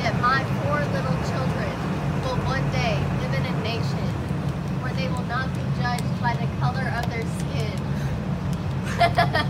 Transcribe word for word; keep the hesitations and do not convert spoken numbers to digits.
that my four little children will one day live in a nation where they will not be judged by the color of their skin.